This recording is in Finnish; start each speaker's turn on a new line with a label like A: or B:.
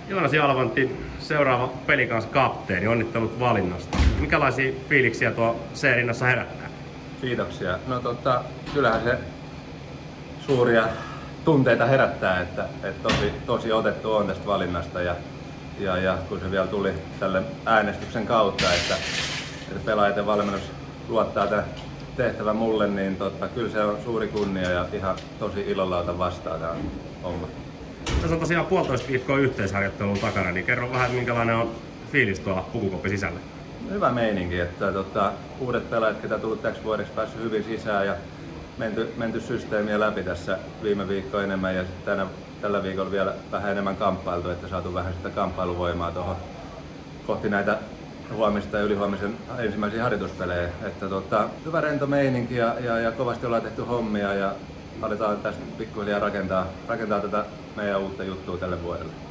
A: Joonas Jalvanti, seuraava Pelikans kapteeni, onnittelut valinnasta. Minkälaisia fiiliksiä tuo C-rinnassa herättää?
B: Kiitoksia. No kyllähän se suuria tunteita herättää, että tosi otettu on tästä valinnasta ja kun se vielä tuli tälle äänestyksen kautta, että pelaajat ja valmennus luottaa tämän tehtävän mulle, niin kyllä se on suuri kunnia ja ihan tosi ilolla otan vastaan tämä homma.
A: Tässä on tosiaan 1,5 viikkoa yhteisharjoittelun takana, niin kerro vähän, minkälainen on fiilis tuolla pukukoppi sisällä?
B: Hyvä meininki, että uudet pelaajat, ketä tullut täksi vuodeksi, päässyt hyvin sisään ja menty systeemiä läpi tässä viime viikkoa enemmän ja tällä viikolla vielä vähän enemmän kamppailtu, että saatu vähän sitä kamppailuvoimaa tuohon kohti näitä huomista ja ylihuomisen ensimmäisiä harjoituspelejä. Että hyvä rento meininki ja kovasti ollaan tehty hommia ja aletaan tästä pikkuhiljaa rakentaa tätä meidän uutta juttua tälle vuodelle.